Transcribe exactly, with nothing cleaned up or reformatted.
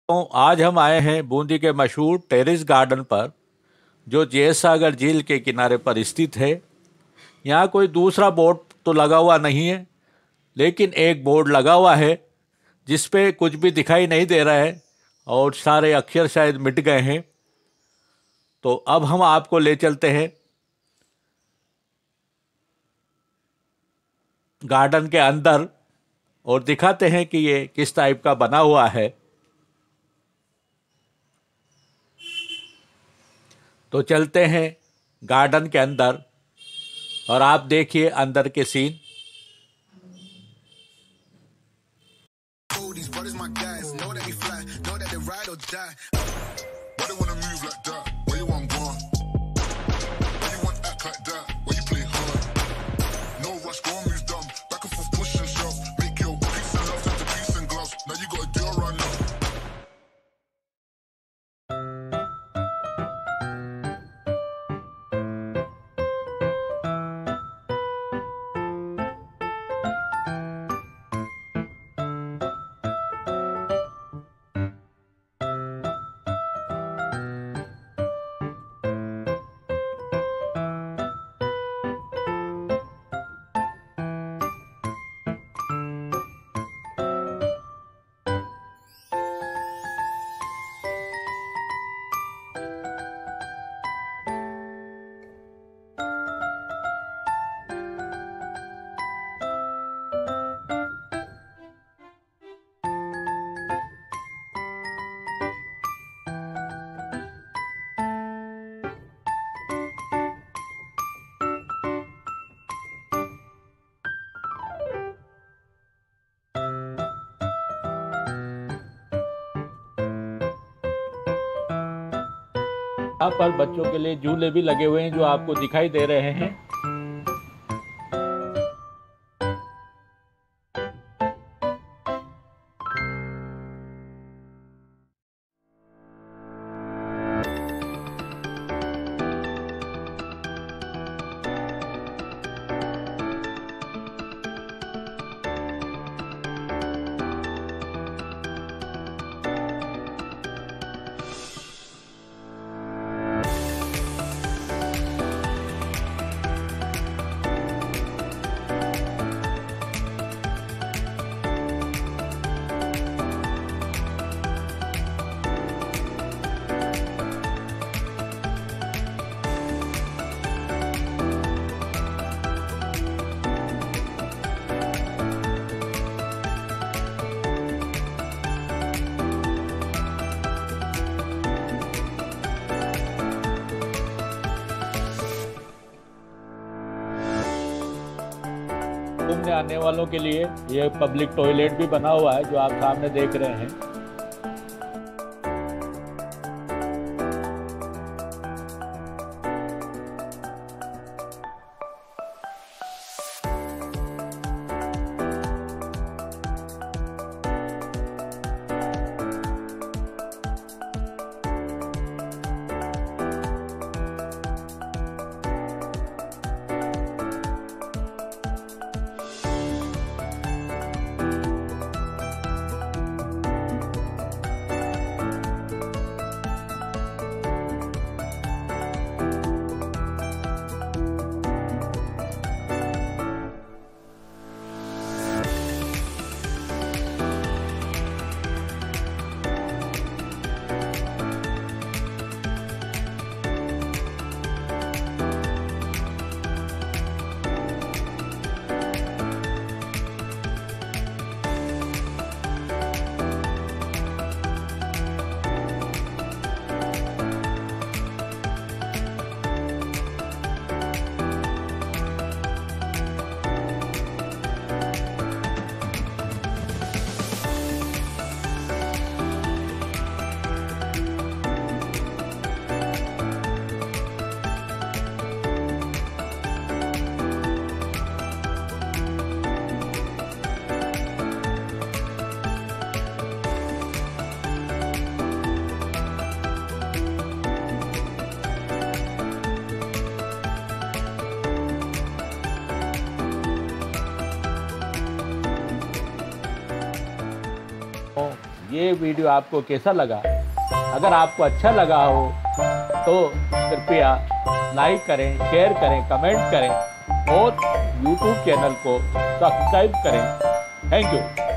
तो आज हम आए हैं बूंदी के मशहूर टेरेस गार्डन पर, जो जयसागर झील के किनारे पर स्थित है। यहाँ कोई दूसरा बोर्ड तो लगा हुआ नहीं है, लेकिन एक बोर्ड लगा हुआ है जिस पे कुछ भी दिखाई नहीं दे रहा है और सारे अक्षर शायद मिट गए हैं। तो अब हम आपको ले चलते हैं गार्डन के अंदर और दिखाते हैं कि ये किस टाइप का बना हुआ है। तो चलते हैं गार्डन के अंदर और आप देखिए अंदर के सीन। यहाँ पर बच्चों के लिए झूले भी लगे हुए हैं जो आपको दिखाई दे रहे हैं। घूमने आने वालों के लिए ये पब्लिक टॉयलेट भी बना हुआ है जो आप सामने देख रहे हैं। ये वीडियो आपको कैसा लगा? अगर आपको अच्छा लगा हो तो कृपया लाइक करें, शेयर करें, कमेंट करें और यूट्यूब चैनल को सब्सक्राइब करें। Thank you.